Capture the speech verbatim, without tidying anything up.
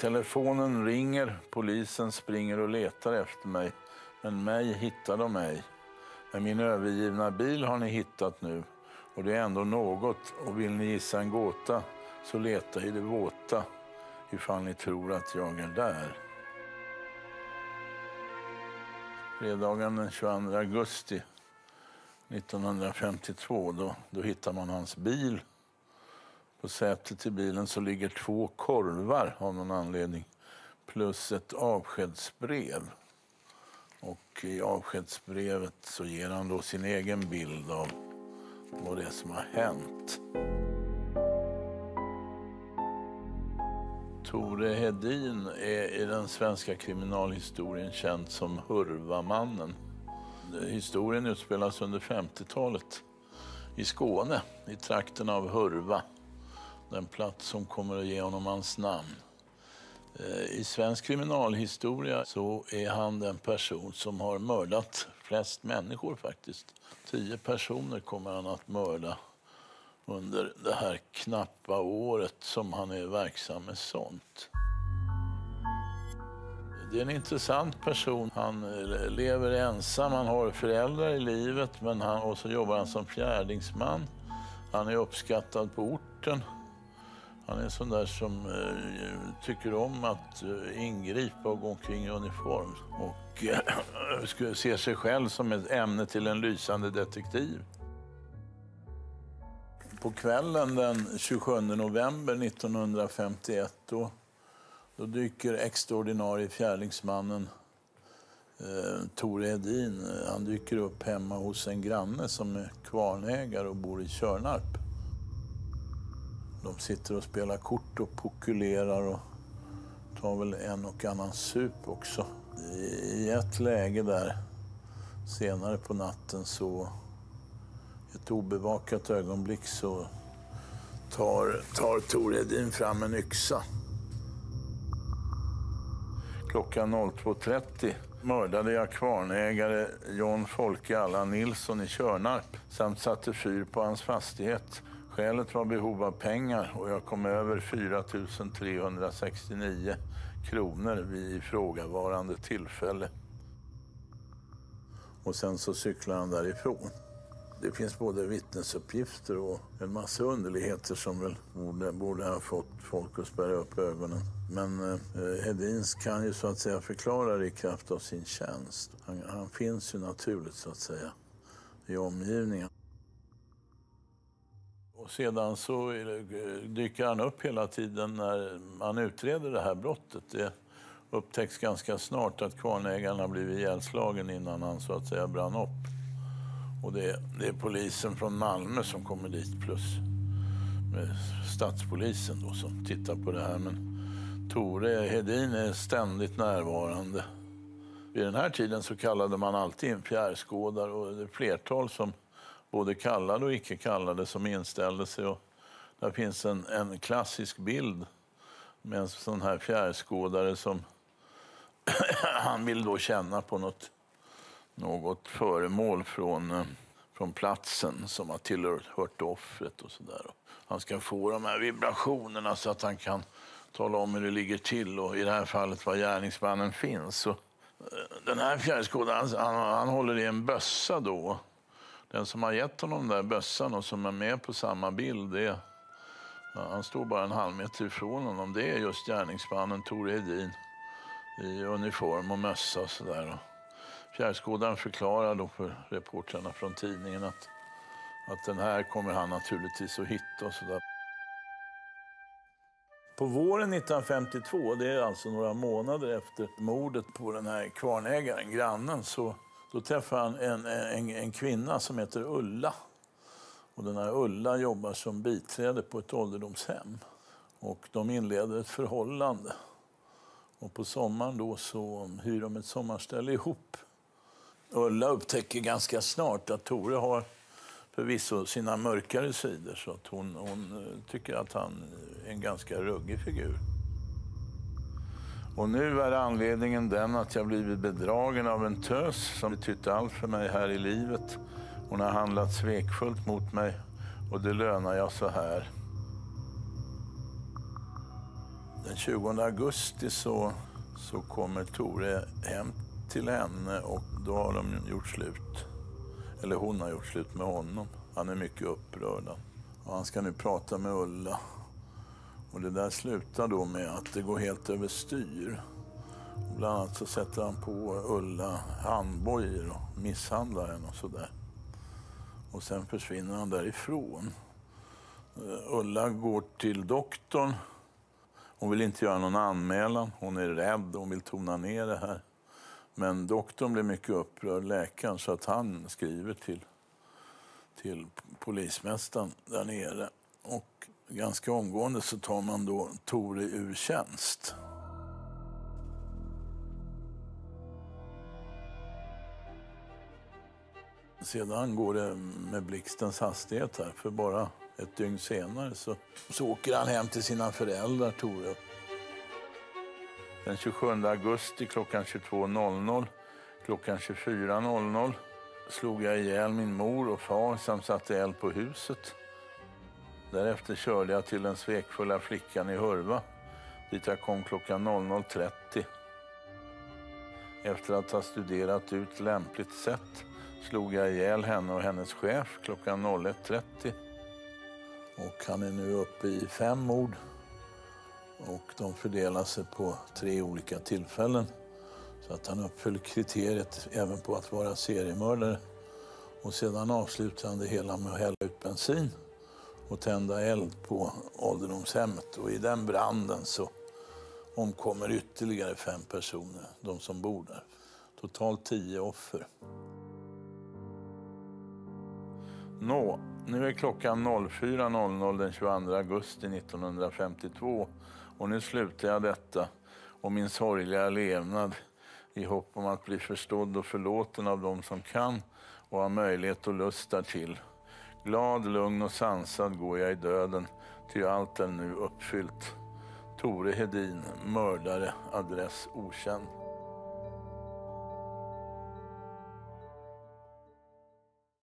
Telefonen ringer, polisen springer och letar efter mig. Men mig hittar de ej. Men min övergivna bil har ni hittat nu. Och det är ändå något. Och vill ni gissa en gåta så leta i det våta. Ifall ni tror att jag är där. Fredagen den tjugoandra augusti nittonhundrafemtiotvå. Då, då hittar man hans bil. På sätet i bilen så ligger två korvar av någon anledning. Plus ett avskedsbrev. Och i avskedsbrevet så ger han då sin egen bild av vad det är som har hänt. Tore Hedin är i den svenska kriminalhistorien känd som Hurvamannen. Historien utspelas under femtiotalet i Skåne, i trakten av Hurva. Den plats som kommer att ge honom hans namn. I svensk kriminalhistoria så är han den person som har mördat flest människor faktiskt. Tio personer kommer han att mörda under det här knappa året som han är verksam med sånt. Det är en intressant person. Han lever ensam, han har föräldrar i livet men han, och så jobbar han som fjärdingsman. Han är uppskattad på orten. Han är en sån där som eh, tycker om att eh, ingripa och gå omkring i uniform. Och eh, ser sig själv som ett ämne till en lysande detektiv. På kvällen den tjugosjunde november nittonhundrafemtioett då, då dyker extraordinarie fjärdingsmannen eh, Tore Hedin. Han dyker upp hemma hos en granne som är kvarnägare och bor i Tjörnarp. De sitter och spelar kort och pokulerar och tar väl en och annan sup också. I ett läge där senare på natten så, ett obevakat ögonblick så tar, tar Tore Hedin fram en yxa. Klockan två trettio mördade jag kvarnägare John Folke Allan Nilsson i Tjörnarp samt satte fyr på hans fastighet. Skälet var behov av pengar och jag kom över fyra tusen trehundrasextionio kronor vid ifrågavarande tillfälle. Och sen så cyklar han därifrån. Det finns både vittnesuppgifter och en massa underligheter som väl borde, borde ha fått folk att spärra upp ögonen. Men eh, Hedins kan ju så att säga förklara det i kraft av sin tjänst. Han, han finns ju naturligt så att säga i omgivningen. Och sedan så dyker han upp hela tiden när man utreder det här brottet. Det upptäcks ganska snart att kvarnägaren har blivit ihjälslagen innan han så att säga brann upp. Och det, det är polisen från Malmö som kommer dit plus med stadspolisen då som tittar på det här. Men Tore Hedin är ständigt närvarande. Vid den här tiden så kallade man alltid en fjärrskådare och det är flertal som både kallade och icke kallade som inställde sig. Och där finns en, en klassisk bild med en sån här fjärrskådare som han vill då känna på något, något föremål från, från platsen som har tillhört offret och sådär. Han ska få de här vibrationerna så att han kan tala om hur det ligger till och i det här fallet var gärningsmannen finns. Så, den här fjärrskådaren han, han håller i en bössa då. Den som har gett honom den där bössan och som är med på samma bild, det är, ja, han står bara en halv meter ifrån honom. Det är just gärningsmannen Tore Hedin i uniform och mössa och sådär. Fjärrskådaren förklarar då för reportrarna från tidningen att, att den här kommer han naturligtvis att hitta och sådär. På våren nittonhundrafemtiotvå, det är alltså några månader efter mordet på den här kvarnägaren, grannen, så då träffar han en, en, en kvinna som heter Ulla. Och den här Ulla jobbar som biträde på ett ålderdomshem. Och de inleder ett förhållande. Och på sommaren då så hyr de ett sommarställe ihop. Ulla upptäcker ganska snart att Tore har förvisso sina mörkare sidor. Så att hon, hon tycker att han är en ganska ruggig figur. Och nu är anledningen den att jag blivit bedragen av en tös som betytt allt för mig här i livet. Hon har handlat svekfullt mot mig och det lönar jag så här. Den tjugonde augusti så, så kommer Tore hem till henne och då har de gjort slut. Eller hon har gjort slut med honom. Han är mycket upprörd. Och han ska nu prata med Ulla. Och det där slutar då med att det går helt överstyr. Bland annat så sätter han på Ulla handbojor och misshandlar henne och sådär. Och sen försvinner han därifrån. Ulla går till doktorn. Hon vill inte göra någon anmälan. Hon är rädd. Hon vill tona ner det här. Men doktorn blir mycket upprörd, läkaren, så att han skriver till, till polismästaren där nere. Och ganska omgående så tar man då Tore ur tjänst. Sedan går det med blixtens hastighet här, för bara ett dygn senare så, så åker han hem till sina föräldrar, Tore. Den tjugosjunde augusti klockan tjugotvå noll noll, klockan tjugofyra noll noll slog jag ihjäl min mor och far som satte eld på huset. Därefter körde jag till den svekfulla flickan i Hurva, dit jag kom klockan noll noll trettio. Efter att ha studerat ut lämpligt sätt slog jag ihjäl henne och hennes chef klockan noll ett trettio. Och han är nu uppe i fem mord. Och de fördelar sig på tre olika tillfällen. Så att han uppfyller kriteriet även på att vara seriemördare. Och sedan avslutar han det hela med att hälla ut bensin och tända eld på ålderdomshemmet. Och i den branden så omkommer ytterligare fem personer, de som bor där. Totalt tio offer. Nå, nu är klockan noll fyra noll noll den tjugoandra augusti nittonhundrafemtiotvå och nu slutar jag detta och min sorgliga levnad i hopp om att bli förstådd och förlåten av dem som kan och har möjlighet och lust därtill. Glad, lugn och sansad går jag i döden, ty allt är nu uppfyllt. Tore Hedin, mördare, adress okänd.